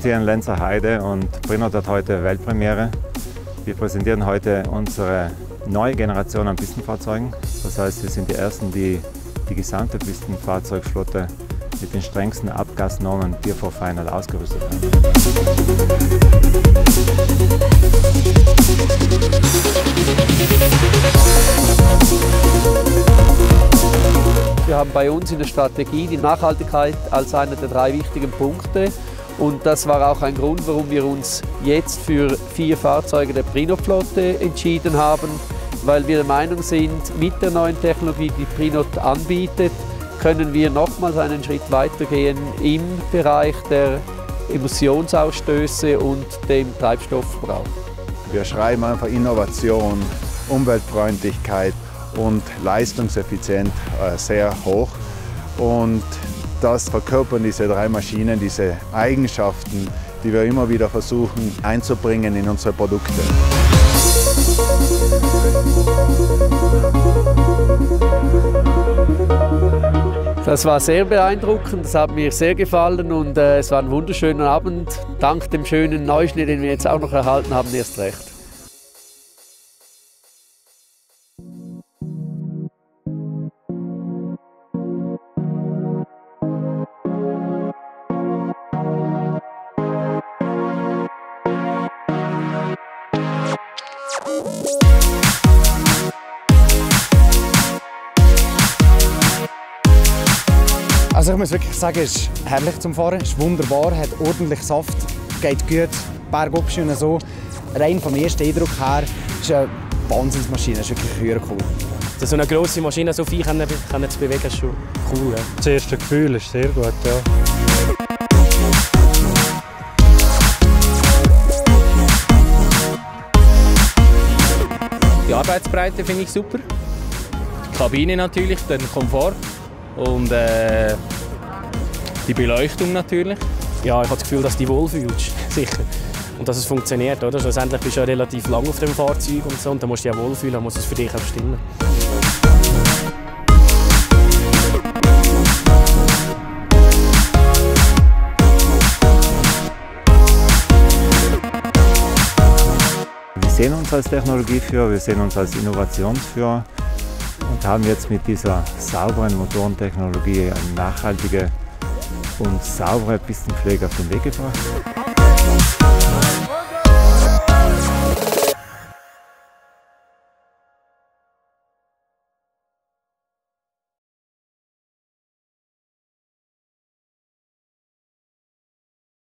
hier in Lenzerheide und Prinoth hat heute Weltpremiere. Wir präsentieren heute unsere neue Generation an Pistenfahrzeugen. Das heißt, wir sind die Ersten, die die gesamte Pistenfahrzeugflotte mit den strengsten Abgasnormen Tier 4 Final ausgerüstet haben. Wir haben bei uns in der Strategie die Nachhaltigkeit als einer der 3 wichtigen Punkte. Und das war auch ein Grund, warum wir uns jetzt für 4 Fahrzeuge der Prinoth-Flotte entschieden haben, weil wir der Meinung sind, mit der neuen Technologie, die Prinoth anbietet, können wir nochmals einen Schritt weitergehen im Bereich der Emissionsausstöße und dem Treibstoffverbrauch. Wir schreiben einfach Innovation, Umweltfreundlichkeit und Leistungseffizienz sehr hoch. Und das verkörpern diese 3 Maschinen, diese Eigenschaften, die wir immer wieder versuchen einzubringen in unsere Produkte. Das war sehr beeindruckend, das hat mir sehr gefallen und es war ein wunderschöner Abend. Dank dem schönen Neuschnee, den wir jetzt auch noch erhalten haben, erst recht. Also ich muss wirklich sagen, es ist herrlich zum Fahren, es ist wunderbar, hat ordentlich Saft, geht gut, bergab und so. Rein vom ersten Eindruck her ist eine Wahnsinnsmaschine, das ist wirklich cool. So eine grosse Maschine so viel zu bewegen, ist schon cool. Ja. Das erste Gefühl ist sehr gut, ja. Die Arbeitsbreite finde ich super. Die Kabine natürlich, den Komfort und die Beleuchtung natürlich. Ja, ich habe das Gefühl, dass du dich wohlfühlst, sicher. Und dass es funktioniert, oder? Schlussendlich bist du ja relativ lang auf dem Fahrzeug und so, und da musst du dich ja wohlfühlen, dann muss es für dich auch stimmen. Wir sehen uns als Technologieführer, wir sehen uns als Innovationsführer und haben jetzt mit dieser sauberen Motorentechnologie eine nachhaltige und saubere Pistenpflege auf den Weg gebracht.